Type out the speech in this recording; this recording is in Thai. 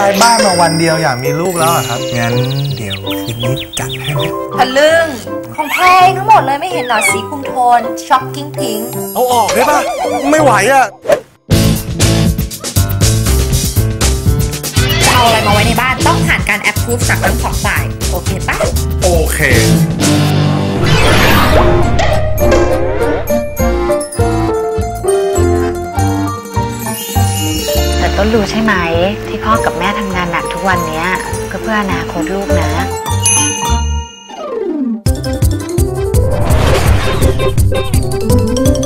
ย้ายบ้านมาวันเดียวอยากมีลูกแล้วอะครับงั้นเดี๋ยวคืนนี้จัดให้ไหมทะลึ่งของแพงทั้งหมดเลยไม่เห็นหรอสีคุมโทนช็อกกิ้งพิงเอาออกได้ปะไม่ไหวอะจะเอาอะไรมาไว้ในบ้านต้องผ่านการแอปพูฟจากทั้งสองฝ่ายโอเคปะโอเคแต่ต้นรู้ใช่ไหมที่พ่อกับแม่ทำงานหนักทุกวันนี้ก็เพื่ออนาคตลูกนะ